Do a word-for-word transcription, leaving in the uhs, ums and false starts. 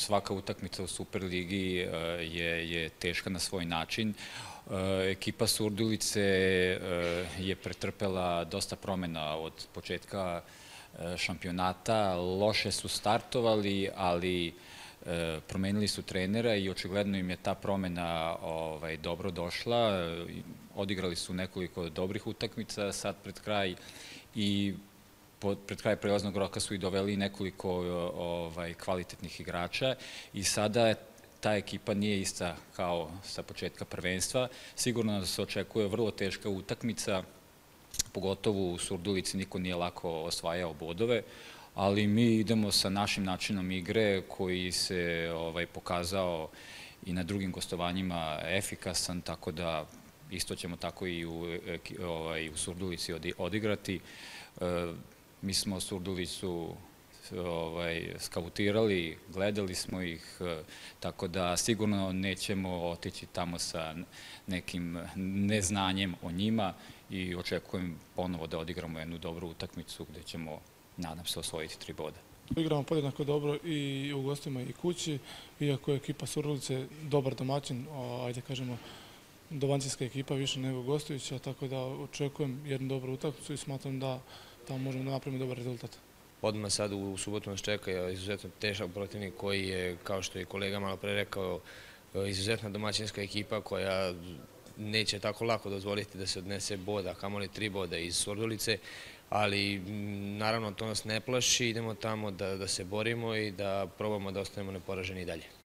svaka utakmica u Superligi je, je teška na svoj način. Ekipa Surdulice je pretrpela dosta promena od početka šampionata. Loše su startovali, ali promenili su trenera i očigledno im je ta promena ovaj, dobro došla. Odigrali su nekoliko dobrih utakmica sad pred kraj i pred kraj prelaznog roka su i doveli nekoliko ovaj, kvalitetnih igrača i sada ta ekipa nije ista kao sa početka prvenstva. Sigurno da se očekuje vrlo teška utakmica, pogotovo u Surdulici niko nije lako osvajao bodove, ali mi idemo sa našim načinom igre koji se ovaj, pokazao i na drugim gostovanjima efikasan, tako da isto ćemo tako i u, ovaj, u Surdulici odigrati. E, mi smo Surdulicu ovaj, skautirali, gledali smo ih, tako da sigurno nećemo otići tamo sa nekim neznanjem o njima i očekujem ponovo da odigramo jednu dobru utakmicu gde ćemo, nadam se, osvojiti tri boda. Igramo podjednako dobro i u gostima i kući, iako je ekipa Surdulice dobar domaćin, ajde kažemo, domaćinska ekipa više nego gostujuća, tako da očekujem jednu dobru utakmicu i smatram da tamo možemo da napravimo dobar rezultat. Odmah sad u subotu nas čeka izuzetno težak protivnik koji je, kao što je kolega malo pre rekao, izuzetna domaćinska ekipa koja neće tako lako dozvoliti da se odnese boda, kamoli tri boda iz Surdulice, ali naravno to nas ne plaši, idemo tamo da, da se borimo i da probamo da ostanemo neporaženi i dalje.